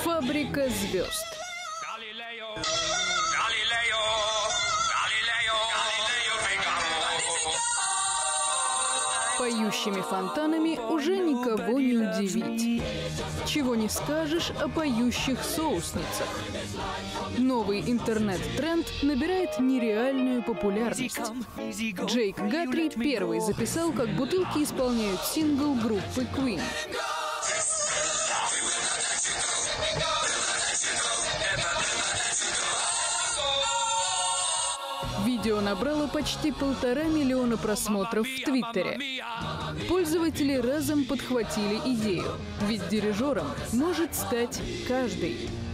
Фабрика звезд. Поющими фонтанами уже никого не удивить. Чего не скажешь о поющих соусницах. Новый интернет-тренд набирает нереальную популярность. Джейк Гатри первый записал, как бутылки исполняют сингл группы Queen. Видео набрало почти 1,5 миллиона просмотров в Твиттере. Пользователи разом подхватили идею, ведь дирижером может стать каждый.